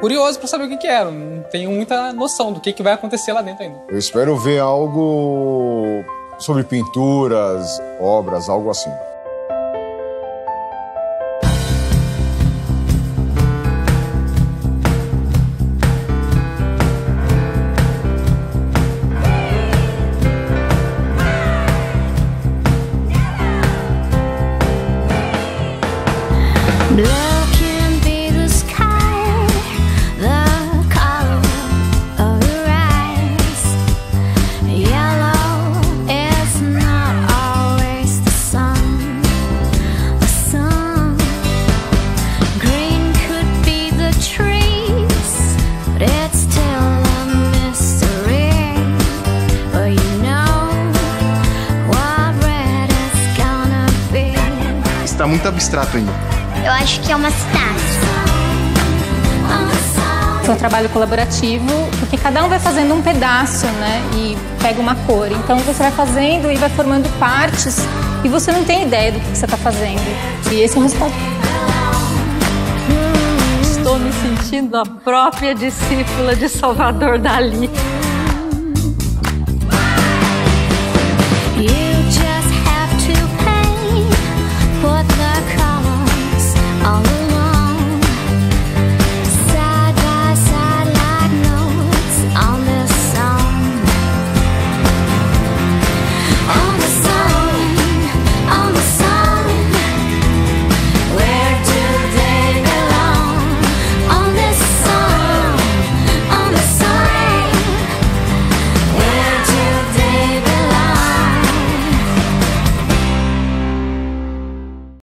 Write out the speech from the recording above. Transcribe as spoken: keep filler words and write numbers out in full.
curioso para saber o que que é. Não tenho muita noção do que que vai acontecer lá dentro ainda. Eu espero ver algo sobre pinturas, obras, algo assim. Tá muito abstrato ainda. Eu acho que é uma cidade. É um trabalho colaborativo, porque cada um vai fazendo um pedaço, né? E pega uma cor. Então você vai fazendo e vai formando partes e você não tem ideia do que você está fazendo. E esse é o resultado. Estou me sentindo a própria discípula de Salvador Dalí.